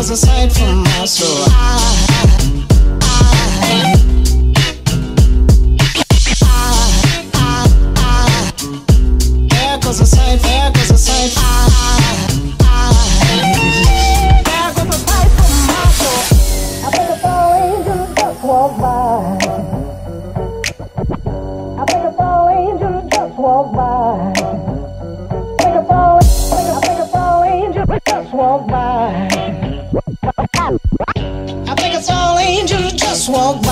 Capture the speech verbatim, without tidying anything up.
goes a sight from my soul. There goes a sight, there goes a sight. There goes a sight from my soul. I think a fall angel just walked by. I think a fall angel just walked by. I think a fall, I think a fall angel just walked by. I think a fall angel just walked by.